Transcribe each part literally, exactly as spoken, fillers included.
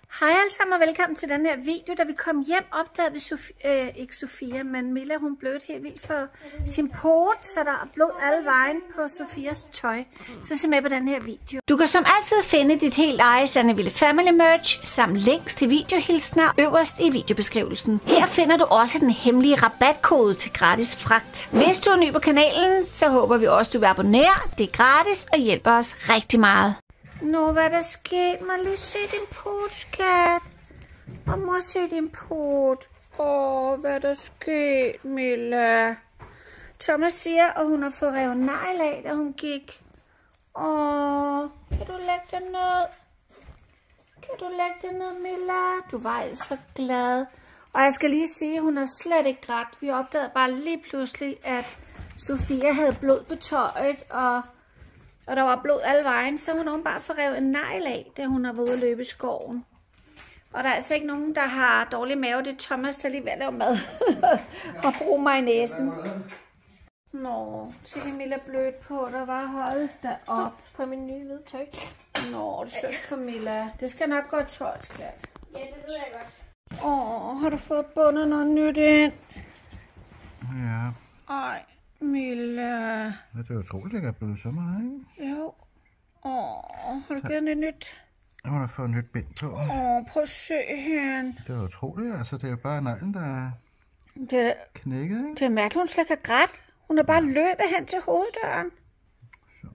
Hej alle sammen og velkommen til den her video. Da vi kom hjem, opdagede vi Sofie, øh, ikke Sofia, men Milla, hun blødte helt vildt for sin pot, så der er blod alle vejen på Sofias tøj. Så se med på den her video. Du kan som altid finde dit helt eget Sanne Ville Family merch samt links til videohilsner øverst i videobeskrivelsen. Her finder du også den hemmelige rabatkode til gratis fragt. Hvis du er ny på kanalen, så håber vi også, du vil abonnere. Det er gratis og hjælper os rigtig meget. Nå, hvad der sket? Må lige se din pot, skat. Og mor, se din pot. Åh, hvad der sket, Milla. Thomas siger, at hun har fået revet negl af, da hun gik. Åh, kan du lægge den ned? Kan du lægge den ned, Milla? Du var altså glad. Og jeg skal lige sige, at hun har slet ikke grædt. Vi opdagede bare lige pludselig, at Sofia havde blod på tøjet, og Og der var blod alle vejen, så hun bare får revet en negl af, da hun har været ude at løbe i skoven. Og der er altså ikke nogen, der har dårlig mave. Det er Thomas, der lige ved at lave mad og bruge mig i næsen. Nå, se det Milla blødt på, der var holdt der op på min nye hvide tøj. Nå, det er sødt for Milla. Det skal nok gå tørt, skat. Ja, det ved jeg godt. Åh, har du fået bundet noget nyt ind? Ja. Ej. Milla. Ja, det er utroligt, at jeg er blevet så meget, ikke? Jo. Åh, har du givet noget nyt? Hun har fået nyt bind på. Åh, prøv at se hende. Det er utroligt, altså det er jo bare neglen, der er Det er, knækket, ikke? det er mærkeligt, hun slet ikke har grædt. Hun har bare løbet hen til hoveddøren. Så.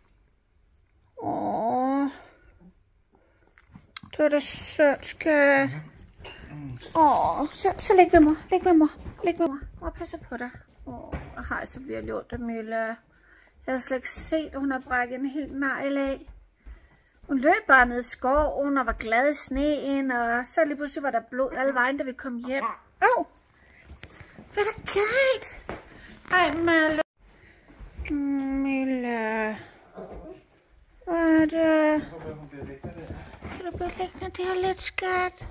Åh. Det er da sødt, skat. Åh, så, så læg ved mor. Læg ved mor. Læg ved mor. Mor passer på dig. Åh, jeg har så virkelig ondt af Milla. Jeg har slet ikke set, at hun har brækket en helt negl af. Hun løb bare ned i skoven og var glad i sneen, og så lige pludselig var der blod alle vejen, da vi kom hjem. Åh! Oh, hvad er der galt? Ej, Milla. Milla. Hvad er det? Kan du bare lægge det her lidt, skat?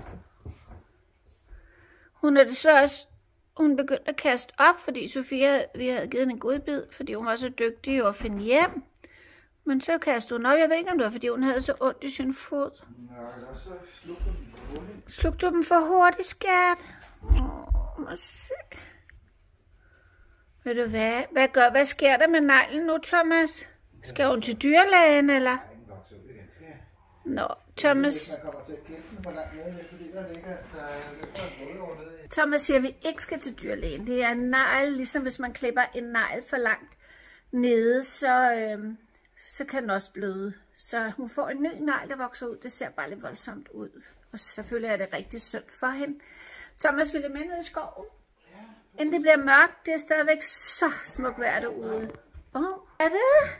Hun er desværre også Hun begyndte at kaste op, fordi Sofia, vi havde givet hende en godbid, fordi hun var så dygtig at finde hjem. Men så kastede hun op. Jeg ved ikke, om det var, fordi hun havde så ondt i sin fod. Nej, så slugte du dem for hurtigt. Slugte du dem for hurtigt, skat? Åh, hvor syg. Ved du hvad? Hvad, gør, hvad sker der med neglen nu, Thomas? Skal hun til dyrlægen, eller? Nå, Thomas. Thomas siger, at vi ikke skal til dyrlægen. Det er en negl, ligesom hvis man klipper en negl for langt nede, så, øhm, så kan den også bløde. Så hun får en ny negl, der vokser ud. Det ser bare lidt voldsomt ud. Og selvfølgelig er det rigtig synd for hende. Thomas, vil du med ned i skoven? Inden det bliver mørkt, det er stadigvæk så smukt vejr derude. Åh, oh, er det?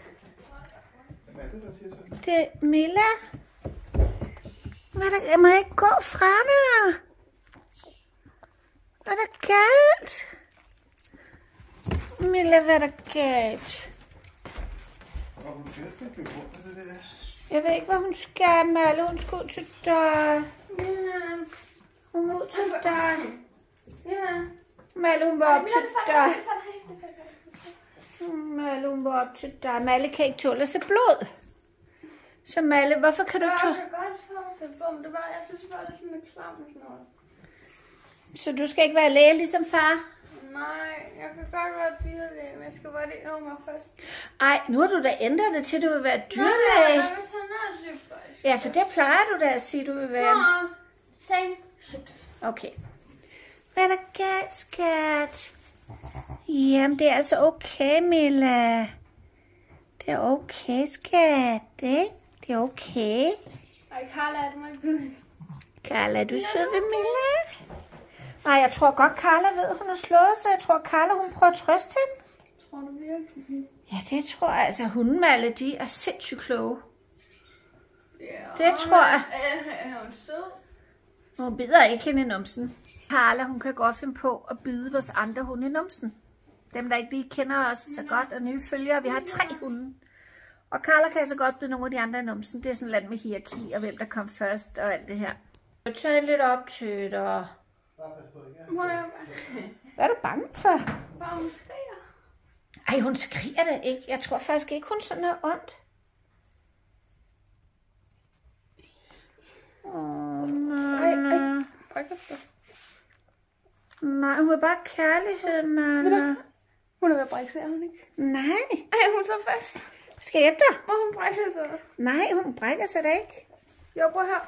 Det er Milla. Hvad er der? Jeg må ikke gå fra dig. Hvad er der galt? Milla, hvad er der galt? Jeg ved ikke, hvad hun skal med. Eller hun skal ud til dig. Hun må ud til dig. Malle, hun var op til dig. Malle, hun var op til dig. Malle kan ikke tåle så blod. Så Malle, hvorfor kan du tåle? Jeg kan godt tåle så blod. Det var, jeg synes bare, det er sådan lidt klam og sådan noget. Så du skal ikke være læge ligesom far? Nej, jeg kan godt være dyrlæge, men jeg skal bare lige øve mig først. Ej, nu har du da ændret det til, at du vil være dyrlæge. Nej, jeg vil tage nærsygeplejse. Ja, for det plejer du da at sige, du vil være. Nå, same shit. Okay. Hvad er der galt, skat? Jamen, det er altså okay, Milla. Det er okay, skat. Det, det er okay. Ej, Carla, er det mig gud? Carla, er du sød ved Milla? Nej, jeg tror godt, Carla ved, at hun har slået sig. Jeg tror, Carla, hun prøver at trøste hende. Tror du virkelig? Ja, det tror jeg. Altså, hundemalle, de er sindssygt kloge. Ja. Det tror jeg. Er hun sød? Hun bider ikke hende i numsen. Carla, hun kan godt finde på at bide vores andre hunde i numsen. Dem, der ikke lige kender os så godt og nye følgere. Vi har tre hunde. Og Carla kan altså godt bide nogle af de andre i numsen. Det er sådan lidt med hierarki og hvem der kom først og alt det her. Jeg tager lidt op til dig. Må jeg... Hvad er du bange for? Bare hun skriger. Ej, hun skriger da ikke. Jeg tror faktisk ikke, hun sådan har ondt. Åh, købte det. Nej, hun vil bare kærlighed, Malle. Hun er ved at brække sig, er hun ikke? Nej. Ej, hun så fast. Skal jeg hjælpe dig? Må hun brække sig? Nej, hun brækker sig da ikke. Jo, prøv her.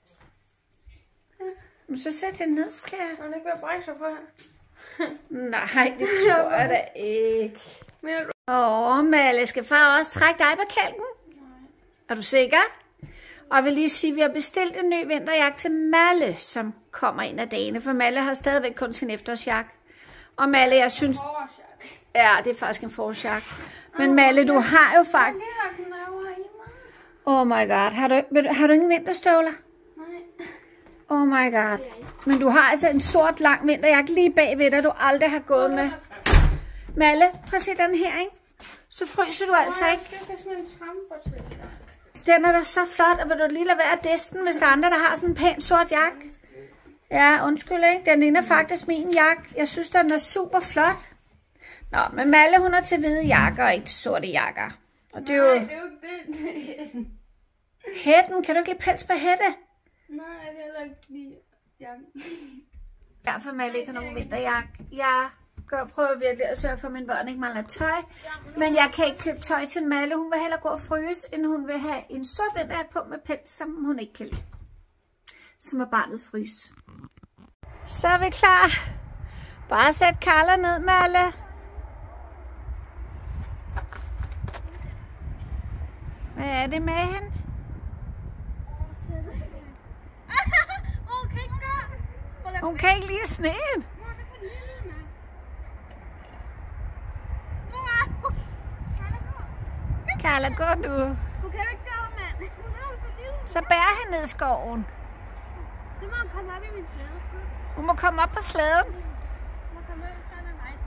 Men så sæt hende ned, skal jeg. Hun er ikke ved at brække sig på her. Nej, det tror jeg da ikke. Mener du? Åh, Malle, skal far også trække dig på kælken? Nej. Er du sikker? Og jeg vil lige sige, at vi har bestilt en ny vinterjakke til Malle, som kommer en af dagene, for Malle har stadigvæk kun sin efterårsjakke. Og Malle, jeg synes... Forårsjakke. Ja, det er faktisk en forårsjakke. Men Malle, du har jo faktisk... Det har knæver i mig. Oh my god, har du, vil du- har du ingen vinterstøvler? Nej. Oh my god. Men du har altså en sort lang vinterjakke lige bagved dig, du aldrig har gået med. Malle, prøv at se den her, ikke? Så fryser du altså ikke. Jeg skal sådan en trampertil. Den er da så flot, og vil du lige lade være at diste den, hvis der er andre, der har sådan en pæn sort jakke? Ja, undskyld, ikke? Den ligner faktisk min jakke. Jeg synes, den er super flot. Nå, men Malle, hun er til hvide jakker og ikke til sorte jakker. Og det er jo... Nej, det er jo ikke det. Det er sådan. Hætten, kan du ikke lide pels på hætte? Nej, jeg kan heller ikke lide jakken. Derfor Malle ikke har nogen vinterjakke. Jeg gør, prøver virkelig at sørge for, at mine børn ikke mangler tøj. Men jeg kan ikke købe tøj til Malle. Hun vil hellere gå og fryse, end hun vil have en sort vinterjakke på med pels, som hun ikke kan lide. Så må barnet fryse. Så er vi klar. Bare sæt Carla ned, Malle. Hvad er det med hende? Hun kan ikke lide sneen. Carla, gå nu. Hun kan jo ikke gå, mand. Hun er jo for lille. Så bær hende ned i skoven. Så må hun komme op i min slæde. Hun må komme op på slæden. Hun må komme op, så er det nice.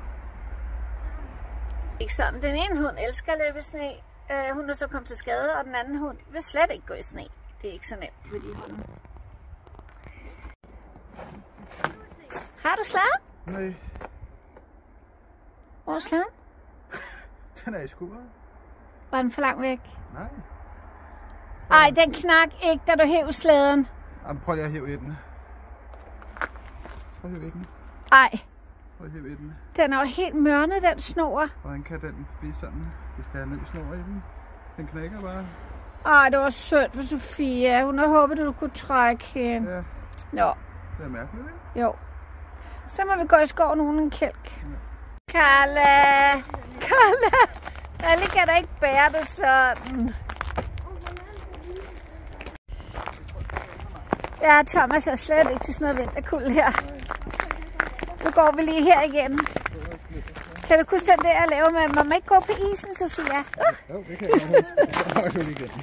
Ikke sådan. Den ene hund elsker at løbe i sne. Uh, hun er så kommet til skade, og den anden hund vil slet ikke gå i sne. Det er ikke så nemt med de hunde. Har du slæden? Nej, Hvor er slæden? den er i skuret. Var den for langt væk? Nej. Ej, den knak ikke, da du hæv slæden. Jamen, prøv lige at hive i den. Prøv at hive i den. Ej, Prøv at hive i den. den er jo helt mørnet, den snor. Hvordan kan den blive sådan? Vi skal have ny snor i den. Den knækker bare. Ej, det var sødt for Sofia. Hun havde håbet, du kunne trække hende. Ja, Nå, det er mærkeligt, ikke? jo. Så må vi gå i skoven uden en kælk. Carla! Carla! Malle kan da ikke bære det sådan. Ja, Thomas er slet ikke til sådan noget vinterkuld her. Nu går vi lige her igen. Kan du huske den der, jeg laver med, man må ikke gå på isen, Sofia? Uh. Jo, det kan jeg godt huske. Så har du lige igen.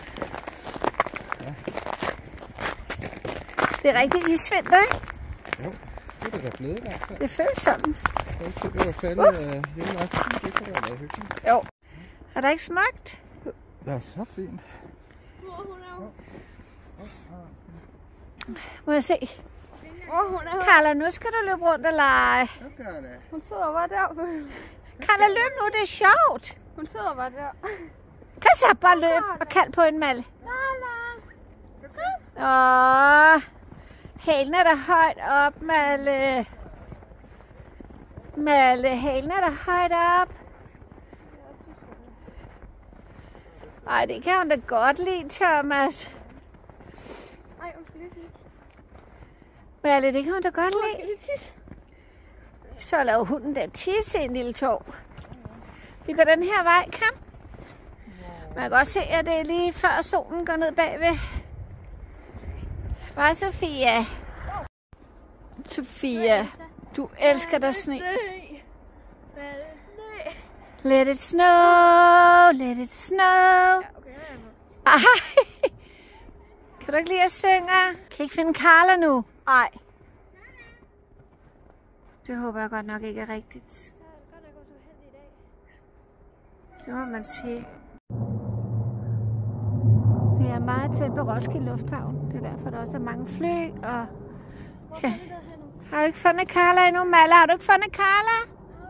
Det er rigtig isvinter, ikke? Jo, det er da blevet i hvert fald. Det føles sådan. Jeg se, det var faldet af juleaften. Det kunne da være hyggeligt. Jo. Er der ikke smukt? Det er så fint. Hvor hun er jo. Må jeg se? Hvor hun er. Carla, nu skal du løbe rundt og lege. Så gør det. Hun sidder bare der. Carla, løb nu, det er sjovt. Hun sidder bare der. Kan så bare løbe og kald på en Malle. Åh, halen er der højt op, Malle. Malle, halen er der højt op. Ej, det kan hun da godt lide, Thomas. Ej, hun skal lige tisse. Malle, det kan hun da godt Hun skal lide. lige tisse. Så laver hunden der tisse en lille tog. Vi går den her vej, kom. Man kan godt se, at det er lige før solen går ned bagved. Hvad, Sofia? Sofia, du elsker dig sne. Let it snow, let it snow. Ej. Kan du ikke lide at synge? Kan I ikke finde Carla nu? Ej. Det håber jeg godt nok ikke er rigtigt. Det må man sige. Vi er meget tæt på Roskilde Lufthavn. Det er derfor, der også er mange fly. Og... Ja. Har du ikke fundet Carla endnu, Malle? Har du ikke fundet Carla?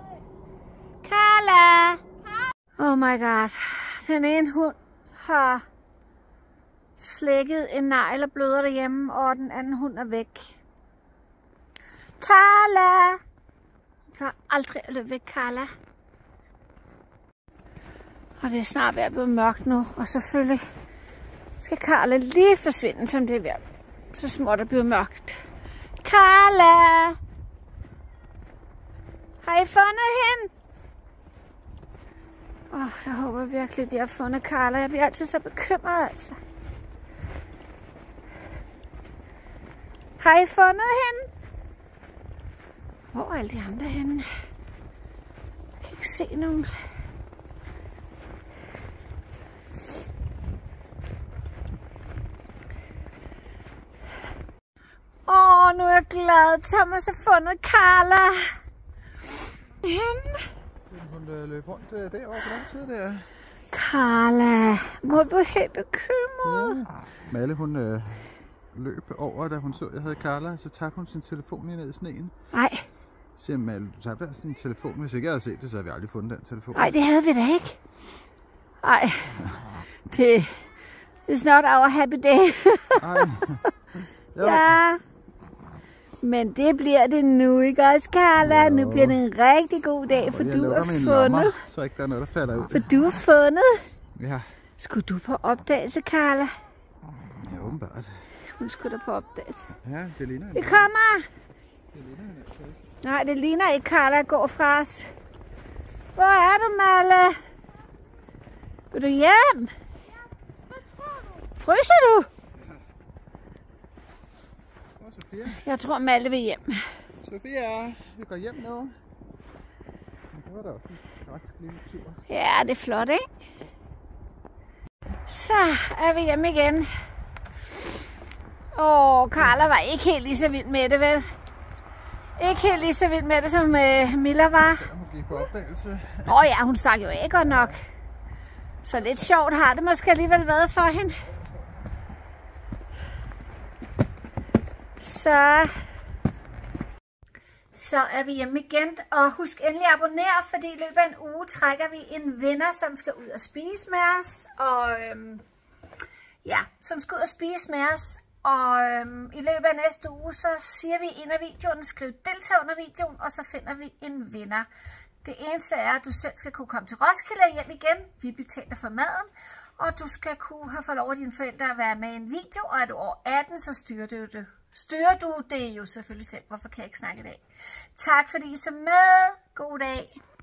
Carla! Oh my god. Den ene hund har flækket en negl og bløder derhjemme, og den anden hund er væk. Carla! Hun plejer aldrig at løbe væk, Carla. Og det er snart ved at blive mørkt nu, og selvfølgelig skal Carla lige forsvinde, som det er ved at så småt at blive mørkt. Carla! Har I fundet hende? Åh, oh, jeg håber virkelig, de har fundet Carla. Jeg bliver altid så bekymret, altså. Har I fundet hende? Hvor er alle de andre henne? Jeg kan ikke se nogen. Åh, oh, nu er jeg glad. Thomas har fundet Carla. Hende? Hun øh, løb rundt øh, derovre på den side der. Carla, må du blive helt bekymret? Ja. Malle, hun øh, løb over, da hun så, jeg havde Carla, så tabte hun sin telefon ned i sneen. Nej. Så siger Malle, du tabte altså sin telefon. Hvis ikke jeg havde set det, så havde vi aldrig fundet den telefon. Nej, det havde vi da ikke. Nej, det is not our happy day. Ja. Men det bliver det nu, ikke også, Carla? Jo. Nu bliver det en rigtig god dag, for du er fundet. Lommer, så ikke der er noget, der falder ud. For du er fundet. Ja. Skulle du på opdagelse, Carla? Ja, åbenbart. Hun skulle da på opdagelse. Ja, det ligner en. Vi kommer! Det ligner en. Nej, det ligner ikke, Carla går fra os. Hvor er du, Malle? Vil du hjem? Fryser du? Sofia. Jeg tror, Malle vil hjem. Sofia, vi går hjem nu. Det var da også en ret lille tur. Ja, det er flot, ikke? Så er vi hjemme igen. Åh, Carla var ikke helt lige så vild med det, vel? Ikke helt lige så vild med det, som øh, Milla var. Så hun gik på opdagelse. Åh ja, hun stak jo ikke godt nok. Så lidt sjovt har det måske alligevel været for hende. Så, så er vi hjemme igen, og husk endelig at abonnere, fordi i løbet af en uge trækker vi en venner, som skal ud og spise med os, og øhm, ja, som skal ud og spise med os, og øhm, i løbet af næste uge, så siger vi i en af videoerne, skriv deltag under videoen, og så finder vi en vinder. Det eneste er, at du selv skal kunne komme til Roskilde og hjem igen, vi betaler for maden, og du skal kunne have fået lov af dine forældre at være med i en video, og er du over atten, så styrer du det. Styrer du det jo selvfølgelig selv. Hvorfor kan jeg ikke snakke i dag? Tak fordi I så med. God dag.